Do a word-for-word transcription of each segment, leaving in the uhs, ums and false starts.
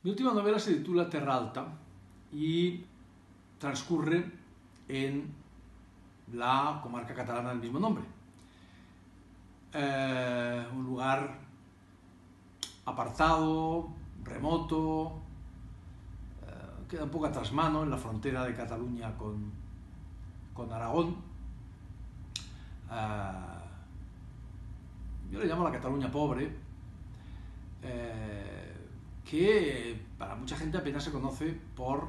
Mi última novela se titula Terra Alta y transcurre en la comarca catalana del mismo nombre. Eh, un lugar apartado, remoto, eh, queda un poco a trasmano en la frontera de Cataluña con, con Aragón. Eh, yo le llamo la Cataluña pobre, eh, que para mucha gente apenas se conoce por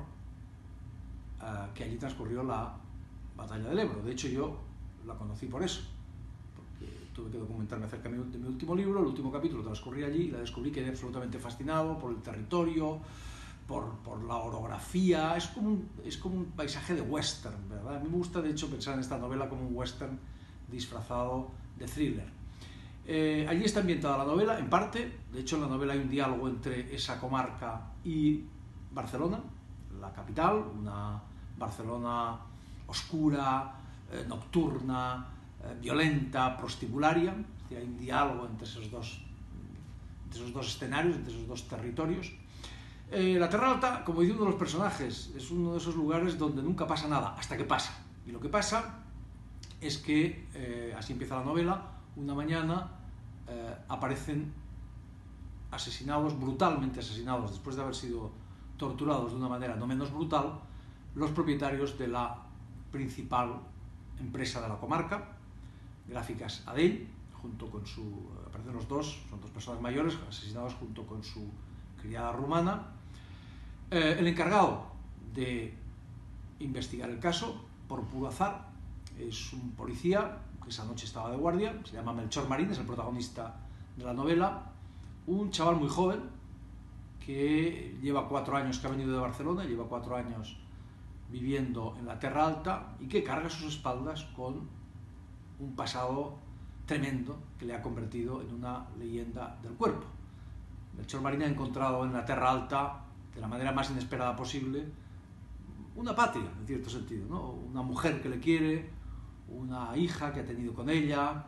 uh, que allí transcurrió la batalla del Ebro. De hecho, yo la conocí por eso, porque tuve que documentarme acerca de mi, de mi último libro. El último capítulo transcurrí allí y la descubrí, quedé absolutamente fascinado por el territorio, por, por la orografía. Es como, un, es como un paisaje de western, ¿verdad? A mí me gusta, de hecho, pensar en esta novela como un western disfrazado de thriller. Eh, allí está ambientada la novela, en parte. De hecho, en la novela hay un diálogo entre esa comarca y Barcelona, la capital, una Barcelona oscura, eh, nocturna, eh, violenta, prostibularia. Es decir, hay un diálogo entre esos dos, entre esos dos escenarios, entre esos dos territorios. Eh, la Terra Alta, como dice uno de los personajes, es uno de esos lugares donde nunca pasa nada, hasta que pasa. Y lo que pasa es que, eh, así empieza la novela, una mañana eh, aparecen asesinados, brutalmente asesinados, después de haber sido torturados de una manera no menos brutal, los propietarios de la principal empresa de la comarca, Gráficas Adell, junto con su, aparecen los dos, son dos personas mayores, asesinados junto con su criada rumana. Eh, el encargado de investigar el caso, por puro azar, es un policía que esa noche estaba de guardia, se llama Melchor Marín, es el protagonista de la novela, un chaval muy joven que lleva cuatro años que ha venido de Barcelona, lleva cuatro años viviendo en la Terra Alta y que carga sus espaldas con un pasado tremendo que le ha convertido en una leyenda del cuerpo. Melchor Marín ha encontrado en la Terra Alta, de la manera más inesperada posible, una patria, en cierto sentido, ¿no? Una mujer que le quiere, una hija que ha tenido con ella,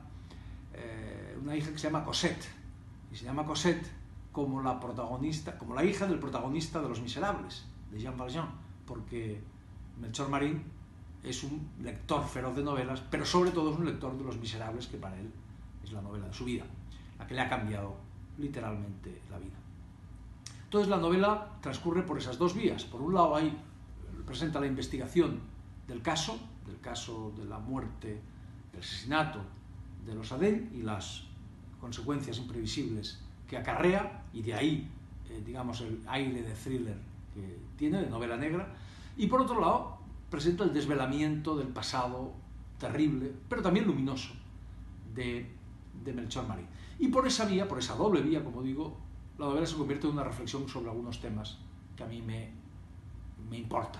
eh, una hija que se llama Cosette, y se llama Cosette como la protagonista, como la hija del protagonista de Los Miserables, de Jean Valjean, porque Melchor Marín es un lector feroz de novelas, pero sobre todo es un lector de Los Miserables, que para él es la novela de su vida, la que le ha cambiado literalmente la vida. Entonces la novela transcurre por esas dos vías. Por un lado, hay presenta la investigación del caso, del caso de la muerte, del asesinato de los Adell y las consecuencias imprevisibles que acarrea, y de ahí, eh, digamos, el aire de thriller que tiene, de novela negra. Y por otro lado, presenta el desvelamiento del pasado terrible, pero también luminoso, de, de Melchor Marín. Y por esa vía, por esa doble vía, como digo, la novela se convierte en una reflexión sobre algunos temas que a mí me, me importan.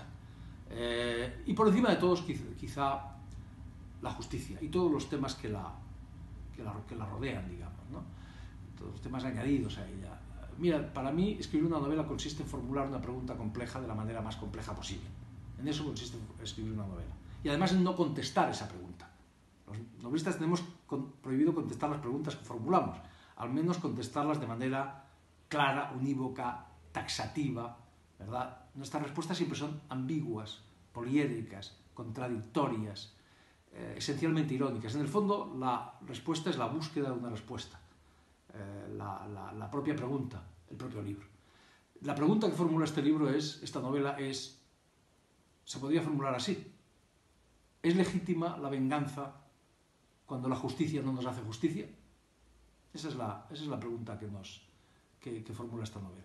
Eh, y por encima de todos, quizá, quizá la justicia y todos los temas que la, que la, que la rodean, digamos, ¿no? Todos los temas añadidos a ella. Mira, para mí escribir una novela consiste en formular una pregunta compleja de la manera más compleja posible. En eso consiste escribir una novela. Y además en no contestar esa pregunta. Los novelistas tenemos con, prohibido contestar las preguntas que formulamos, al menos contestarlas de manera clara, unívoca, taxativa, ¿verdad? Nuestras respuestas siempre son ambiguas, poliédricas, contradictorias, eh, esencialmente irónicas. En el fondo, la respuesta es la búsqueda de una respuesta, eh, la, la, la propia pregunta, el propio libro. La pregunta que formula este libro es, esta novela es, se podría formular así: ¿es legítima la venganza cuando la justicia no nos hace justicia? Esa es la, esa es la pregunta que, nos, que, que formula esta novela.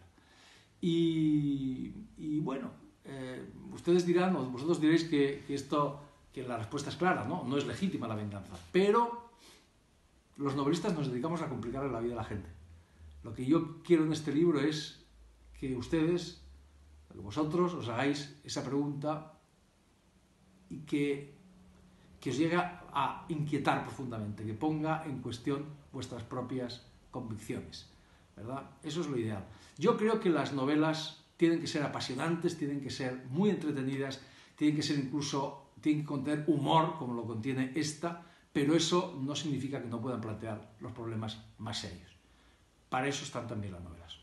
Y, y bueno, eh, ustedes dirán, o vosotros diréis que, que, esto, que la respuesta es clara, ¿no? No es legítima la venganza. Pero los novelistas nos dedicamos a complicarle la vida a la gente. Lo que yo quiero en este libro es que ustedes, que vosotros, os hagáis esa pregunta y que, que os llegue a inquietar profundamente, que ponga en cuestión vuestras propias convicciones, ¿verdad? Eso es lo ideal. Yo creo que las novelas tienen que ser apasionantes, tienen que ser muy entretenidas, tienen que ser incluso, tienen que contener humor, como lo contiene esta, pero eso no significa que no puedan plantear los problemas más serios. Para eso están también las novelas.